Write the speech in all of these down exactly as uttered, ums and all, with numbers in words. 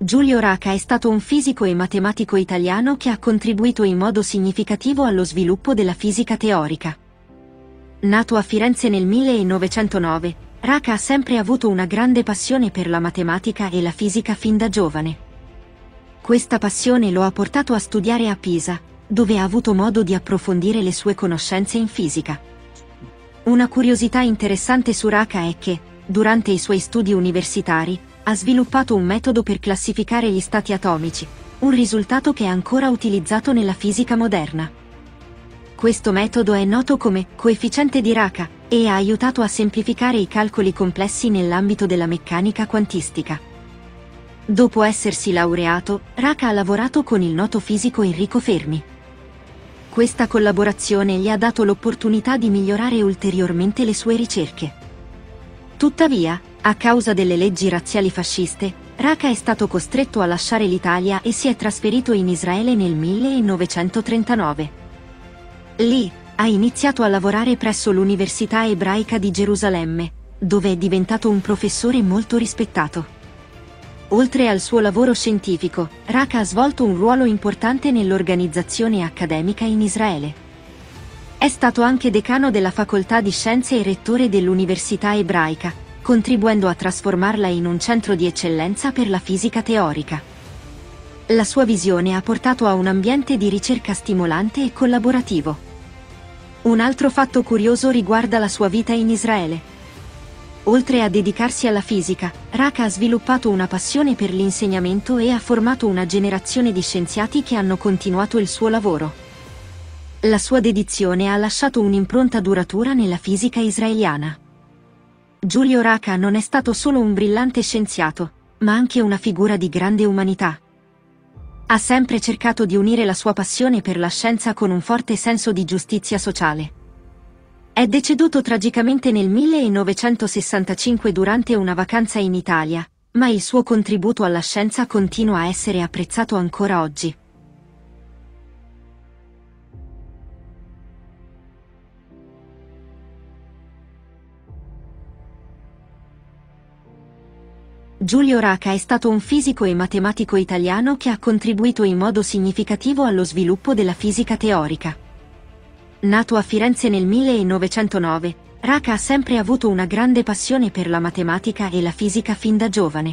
Giulio Raca è stato un fisico e matematico italiano che ha contribuito in modo significativo allo sviluppo della fisica teorica. Nato a Firenze nel millenovecentonove, Raca ha sempre avuto una grande passione per la matematica e la fisica fin da giovane. Questa passione lo ha portato a studiare a Pisa, dove ha avuto modo di approfondire le sue conoscenze in fisica. Una curiosità interessante su Raca è che, durante i suoi studi universitari, ha sviluppato un metodo per classificare gli stati atomici, un risultato che è ancora utilizzato nella fisica moderna. Questo metodo è noto come coefficiente di Raca e ha aiutato a semplificare i calcoli complessi nell'ambito della meccanica quantistica. Dopo essersi laureato, Raca ha lavorato con il noto fisico Enrico Fermi. Questa collaborazione gli ha dato l'opportunità di migliorare ulteriormente le sue ricerche. Tuttavia, a causa delle leggi razziali fasciste, Raca è stato costretto a lasciare l'Italia e si è trasferito in Israele nel millenovecentotrentanove. Lì, ha iniziato a lavorare presso l'Università Ebraica di Gerusalemme, dove è diventato un professore molto rispettato. Oltre al suo lavoro scientifico, Raca ha svolto un ruolo importante nell'organizzazione accademica in Israele. È stato anche decano della Facoltà di Scienze e rettore dell'Università Ebraica, contribuendo a trasformarla in un centro di eccellenza per la fisica teorica. La sua visione ha portato a un ambiente di ricerca stimolante e collaborativo. Un altro fatto curioso riguarda la sua vita in Israele. Oltre a dedicarsi alla fisica, Raca ha sviluppato una passione per l'insegnamento e ha formato una generazione di scienziati che hanno continuato il suo lavoro. La sua dedizione ha lasciato un'impronta duratura nella fisica israeliana. Giulio Raca non è stato solo un brillante scienziato, ma anche una figura di grande umanità. Ha sempre cercato di unire la sua passione per la scienza con un forte senso di giustizia sociale. È deceduto tragicamente nel millenovecentosessantacinque durante una vacanza in Italia, ma il suo contributo alla scienza continua a essere apprezzato ancora oggi. Giulio Raca è stato un fisico e matematico italiano che ha contribuito in modo significativo allo sviluppo della fisica teorica. Nato a Firenze nel millenovecentonove, Raca ha sempre avuto una grande passione per la matematica e la fisica fin da giovane.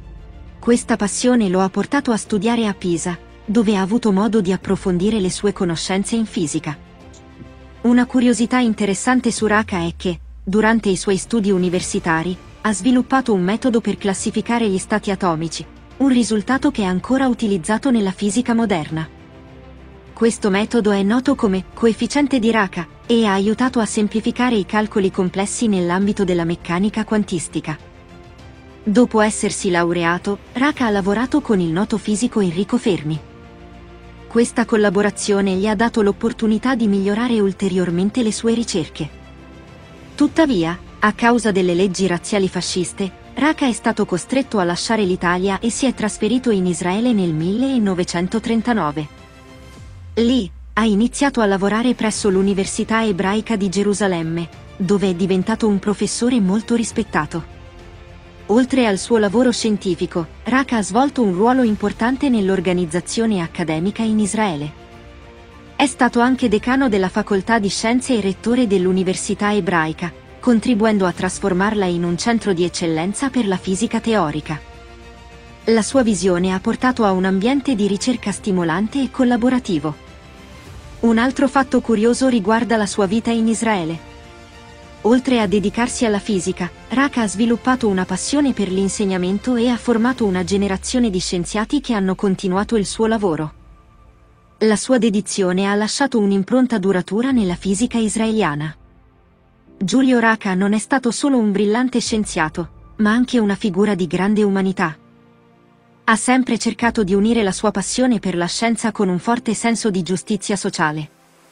Questa passione lo ha portato a studiare a Pisa, dove ha avuto modo di approfondire le sue conoscenze in fisica. Una curiosità interessante su Raca è che, durante i suoi studi universitari, ha sviluppato un metodo per classificare gli stati atomici, un risultato che è ancora utilizzato nella fisica moderna. Questo metodo è noto come coefficiente di Raca e ha aiutato a semplificare i calcoli complessi nell'ambito della meccanica quantistica. Dopo essersi laureato, Raca ha lavorato con il noto fisico Enrico Fermi. Questa collaborazione gli ha dato l'opportunità di migliorare ulteriormente le sue ricerche. Tuttavia, a causa delle leggi razziali fasciste, Raca è stato costretto a lasciare l'Italia e si è trasferito in Israele nel millenovecentotrentanove. Lì, ha iniziato a lavorare presso l'Università Ebraica di Gerusalemme, dove è diventato un professore molto rispettato. Oltre al suo lavoro scientifico, Raca ha svolto un ruolo importante nell'organizzazione accademica in Israele. È stato anche decano della Facoltà di Scienze e rettore dell'Università Ebraica, contribuendo a trasformarla in un centro di eccellenza per la fisica teorica. La sua visione ha portato a un ambiente di ricerca stimolante e collaborativo. Un altro fatto curioso riguarda la sua vita in Israele. Oltre a dedicarsi alla fisica, Raca ha sviluppato una passione per l'insegnamento e ha formato una generazione di scienziati che hanno continuato il suo lavoro. La sua dedizione ha lasciato un'impronta duratura nella fisica israeliana. Giulio Raca non è stato solo un brillante scienziato, ma anche una figura di grande umanità. Ha sempre cercato di unire la sua passione per la scienza con un forte senso di giustizia sociale.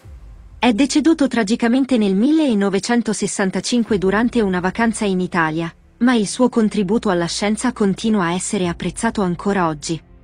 È deceduto tragicamente nel millenovecentosessantacinque durante una vacanza in Italia, ma il suo contributo alla scienza continua a essere apprezzato ancora oggi.